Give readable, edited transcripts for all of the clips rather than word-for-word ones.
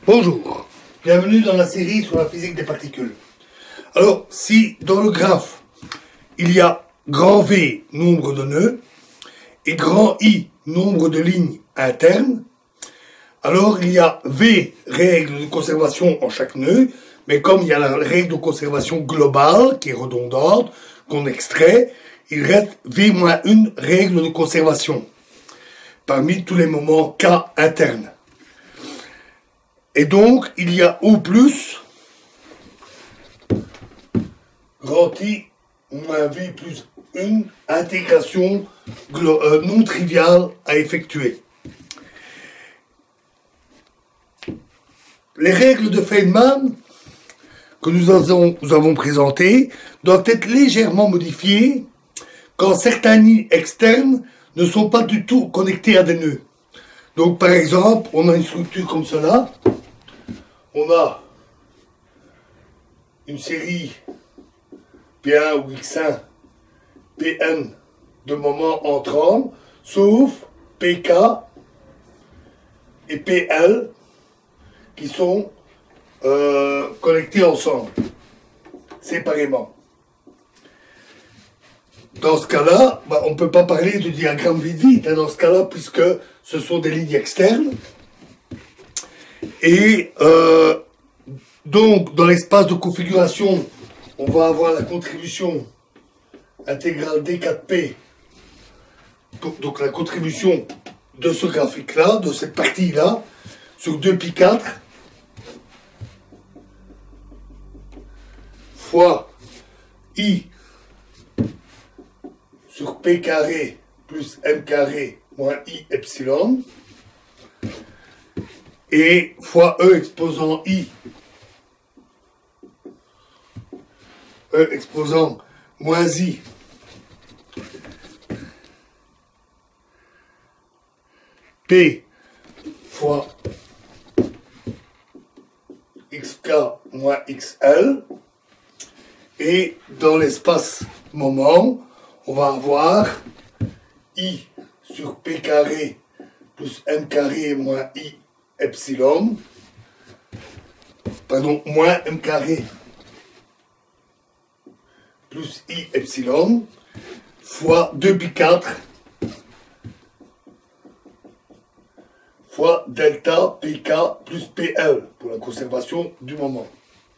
Bonjour, bienvenue dans la série sur la physique des particules. Alors, si dans le graphe, il y a grand V, nombre de nœuds, et grand I, nombre de lignes internes, alors il y a V, règle de conservation en chaque nœud, mais comme il y a la règle de conservation globale, qui est redondante, qu'on extrait, il reste V-1 règle de conservation, parmi tous les moments K internes. Et donc, il y a O plus, grand I moins V plus une intégration non triviale à effectuer. Les règles de Feynman que nous avons présentées doivent être légèrement modifiées quand certains nids externes ne sont pas du tout connectés à des nœuds. Donc, par exemple, on a une structure comme cela. On a une série P1 ou X1, Pn de moments entrants, sauf Pk et Pl qui sont connectés ensemble, séparément. Dans ce cas-là, on ne peut pas parler de diagramme vide-vide, dans ce cas-là, puisque ce sont des lignes externes. Et donc, dans l'espace de configuration, on va avoir la contribution intégrale D4P, donc la contribution de ce graphique-là, de cette partie-là, sur 2π4 fois I sur P carré plus M carré moins I epsilon, et fois E exposant I, E exposant moins I, P fois XK moins XL, et dans l'espace moment, on va avoir I sur P carré plus M carré moins I epsilon, pardon, moins M carré plus I epsilon, fois 2π4 fois delta Pk plus Pl pour la conservation du moment.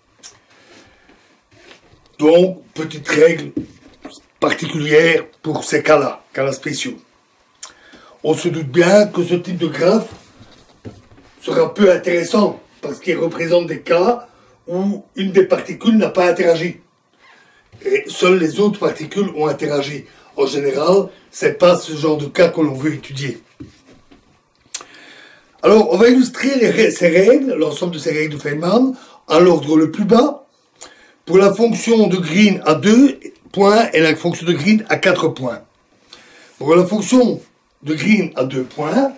Donc, petite règle particulière pour ces cas-là, cas spéciaux. On se doute bien que ce type de graphe sera peu intéressant parce qu'il représente des cas où une des particules n'a pas interagi. Et seules les autres particules ont interagi. En général, ce n'est pas ce genre de cas que l'on veut étudier. Alors, on va illustrer ces règles, l'ensemble de ces règles de Feynman, à l'ordre le plus bas, pour la fonction de Green à 2 points et la fonction de Green à 4 points. Pour la fonction de Green à 2 points,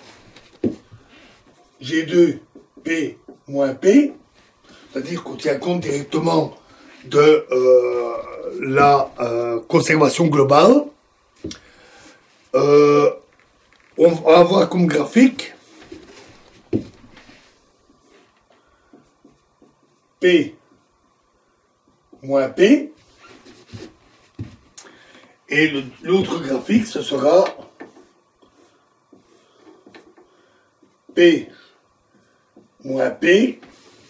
G2 P moins P, c'est-à-dire qu'on tient compte directement de la conservation globale. On va avoir comme graphique P moins P, et l'autre graphique, ce sera P moins P,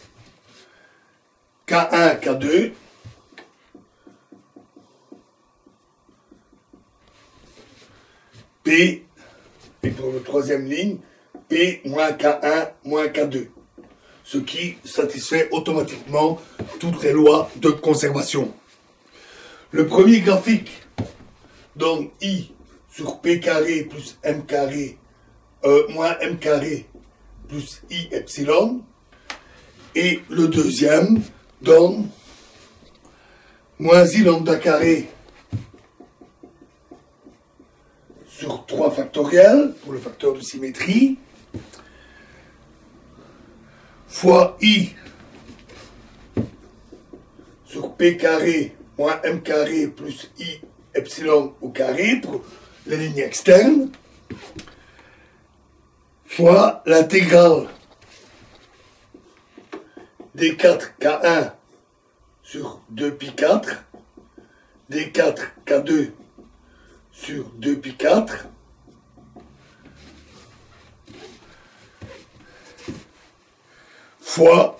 K1, K2, P, et pour la troisième ligne, P moins K1 moins K2. Ce qui satisfait automatiquement toutes les lois de conservation. Le premier graphique donne I sur P carré plus M carré moins M carré plus I epsilon, et le deuxième donne moins I lambda carré sur 3 factoriels pour le facteur de symétrie, fois I sur P carré moins M carré plus I epsilon au carré pour les lignes externes, fois l'intégrale D4 K1 sur 2 pi 4, D4 K2 sur 2 pi 4, fois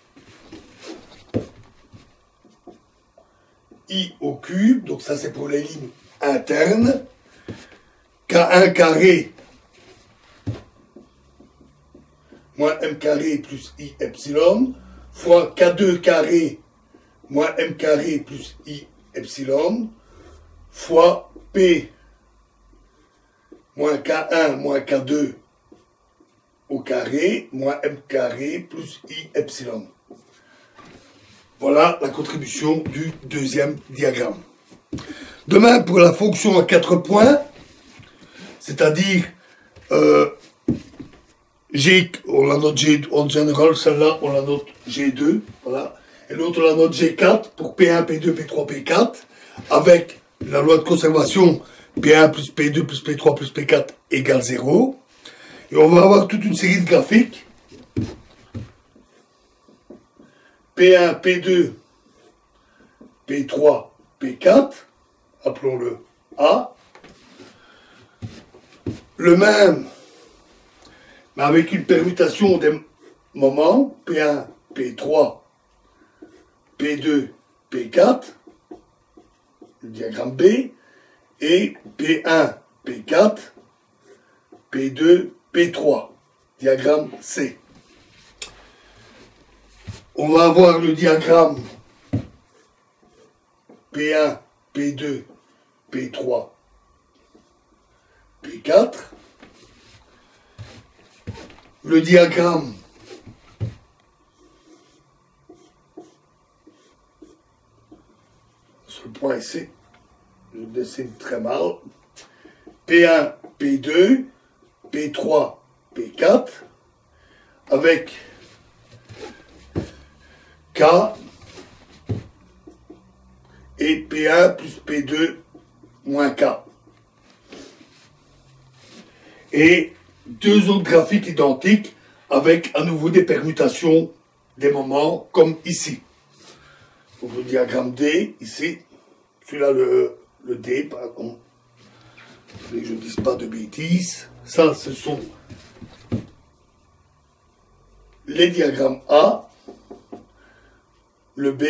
I au cube, donc ça c'est pour les lignes internes, K1 carré moins M carré plus I epsilon, fois K2 carré moins M carré plus I epsilon, fois P moins K1 moins K2 au carré moins M carré plus I epsilon. Voilà la contribution du deuxième diagramme. De même pour la fonction à 4 points, c'est-à-dire G, on la note G en général, celle-là on la note G2, voilà, et l'autre on la note G4 pour P1, P2, P3, P4, avec la loi de conservation P1 plus P2 plus P3 plus P4 égale 0. Et on va avoir toute une série de graphiques. P1, P2, P3, P4, appelons-le A. Le même, mais avec une permutation des moments, P1, P3, P2, P4, le diagramme B, et P1, P4, P2, P3, diagramme C. On va avoir le diagramme P1, P2, P3, P4. Le diagramme sur le point ici, je dessine très mal. P1, P2, P3, P4, avec K et P1 plus P2 moins K. Et deux autres graphiques identiques avec à nouveau des permutations des moments comme ici. Donc le diagramme D, ici, celui-là le D, par contre, je ne dise pas de bêtises. Ça, ce sont les diagrammes A, le B,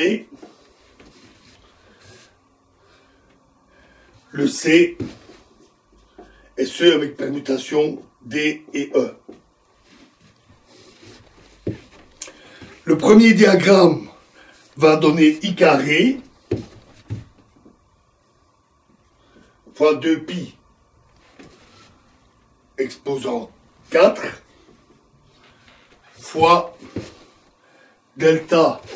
le C, et ceux avec permutation D et E. Le premier diagramme va donner I carré fois 2pi exposant 4 fois delta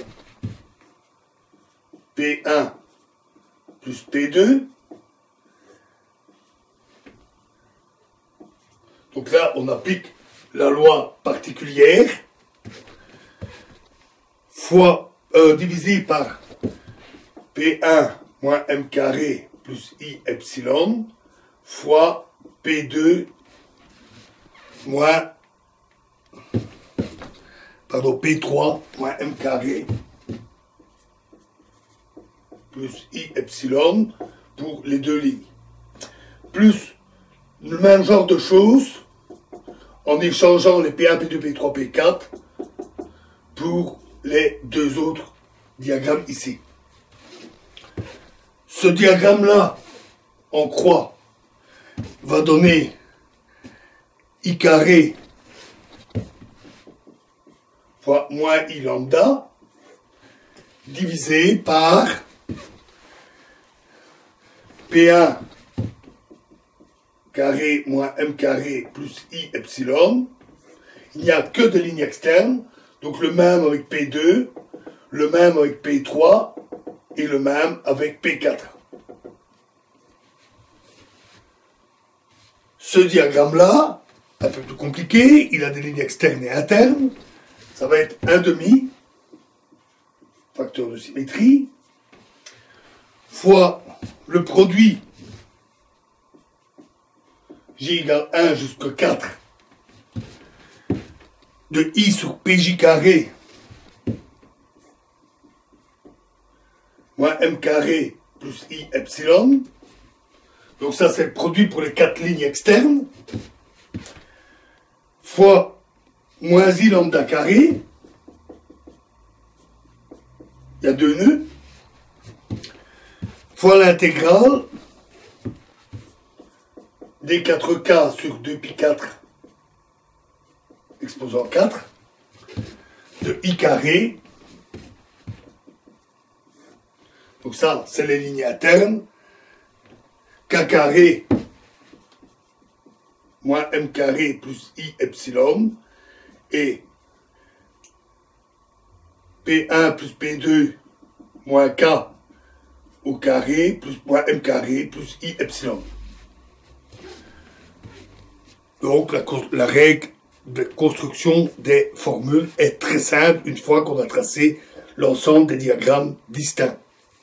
P1 plus P2. Donc là, on applique la loi particulière fois divisé par P1 moins M carré plus I epsilon fois P2 moins P3 moins M carré plus I epsilon pour les deux lignes. Plus le même genre de choses en échangeant les P1, P2, P3, P4 pour les deux autres diagrammes ici. Ce diagramme-là, en croix, va donner I carré fois moins I lambda divisé par P1 carré moins M carré plus I epsilon. Il n'y a que des lignes externes, donc le même avec P2, le même avec P3 et le même avec P4. Ce diagramme-là, un peu plus compliqué, il a des lignes externes et internes. Ça va être 1/2, facteur de symétrie, fois le produit J égale 1 jusqu'à 4 de I sur PJ carré moins m carré plus i epsilon. Donc ça, c'est le produit pour les 4 lignes externes. Fois moins i lambda carré. Il y a 2 nœuds. Fois l'intégrale des 4K sur 2pi4 exposant 4 de i carré. Donc ça, c'est les lignes internes. K carré moins m carré plus i epsilon. Et P1 plus P2 moins K au carré plus moins m carré plus i epsilon. Donc la règle de construction des formules est très simple une fois qu'on a tracé l'ensemble des diagrammes distincts.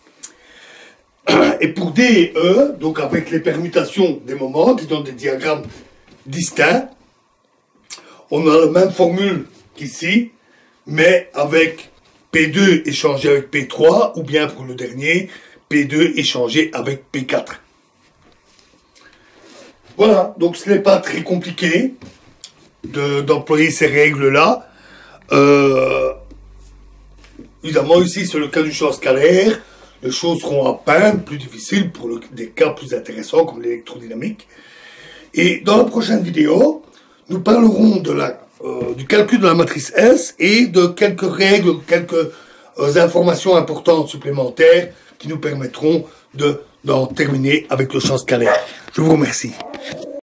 Et pour D et E, donc avec les permutations des moments qui donnent des diagrammes distincts, on a la même formule qu'ici, mais avec P2 échangé avec P3, ou bien pour le dernier, P2 échangé avec P4. Voilà, donc ce n'est pas très compliqué d'employer ces règles-là. Évidemment, ici, c'est le cas du champ scalaire. Les choses seront à peine plus difficiles pour des cas plus intéressants comme l'électrodynamique. Et dans la prochaine vidéo, nous parlerons du calcul de la matrice S et de quelques règles, quelques informations importantes supplémentaires qui nous permettront d'en terminer avec le champ scalaire. Je vous remercie.